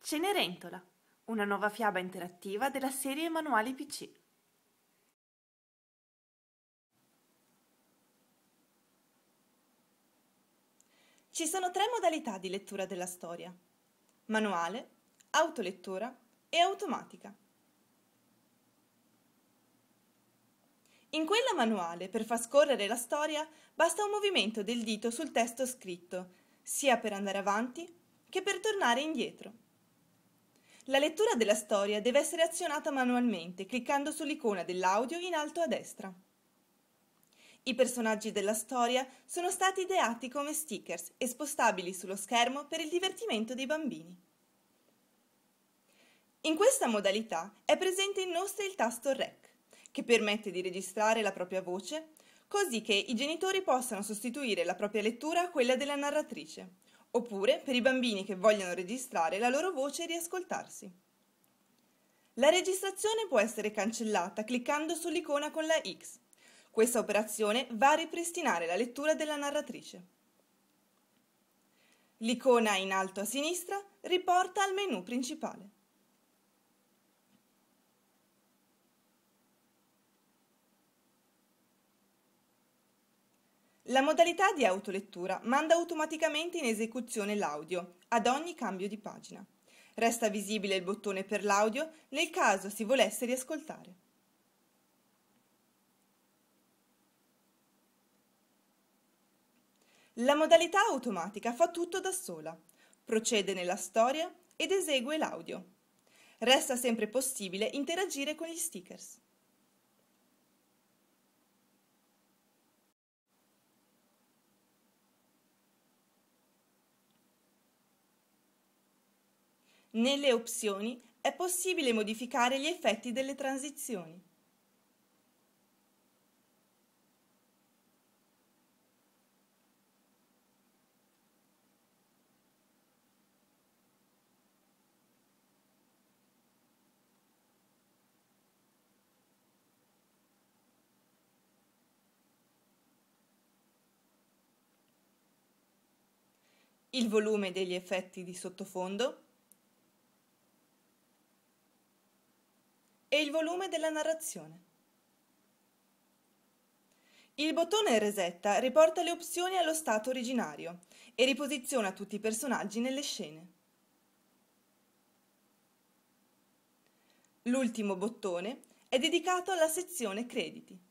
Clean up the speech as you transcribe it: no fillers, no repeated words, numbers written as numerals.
Cenerentola, una nuova fiaba interattiva della serie Manuali PC. Ci sono 3 modalità di lettura della storia: manuale, autolettura e automatica. In quella manuale, per far scorrere la storia, basta un movimento del dito sul testo scritto, sia per andare avanti che per tornare indietro. La lettura della storia deve essere azionata manualmente, cliccando sull'icona dell'audio in alto a destra. I personaggi della storia sono stati ideati come stickers e spostabili sullo schermo per il divertimento dei bambini. In questa modalità è presente inoltre il tasto REC, che permette di registrare la propria voce, così che i genitori possano sostituire la propria lettura a quella della narratrice, oppure per i bambini che vogliono registrare la loro voce e riascoltarsi. La registrazione può essere cancellata cliccando sull'icona con la X. Questa operazione va a ripristinare la lettura della narratrice. L'icona in alto a sinistra riporta al menu principale. La modalità di autolettura manda automaticamente in esecuzione l'audio ad ogni cambio di pagina. Resta visibile il bottone per l'audio nel caso si volesse riascoltare. La modalità automatica fa tutto da sola, procede nella storia ed esegue l'audio. Resta sempre possibile interagire con gli stickers. Nelle opzioni è possibile modificare gli effetti delle transizioni. Il volume degli effetti di sottofondo e il volume della narrazione. Il bottone resetta riporta le opzioni allo stato originario e riposiziona tutti i personaggi nelle scene. L'ultimo bottone è dedicato alla sezione crediti.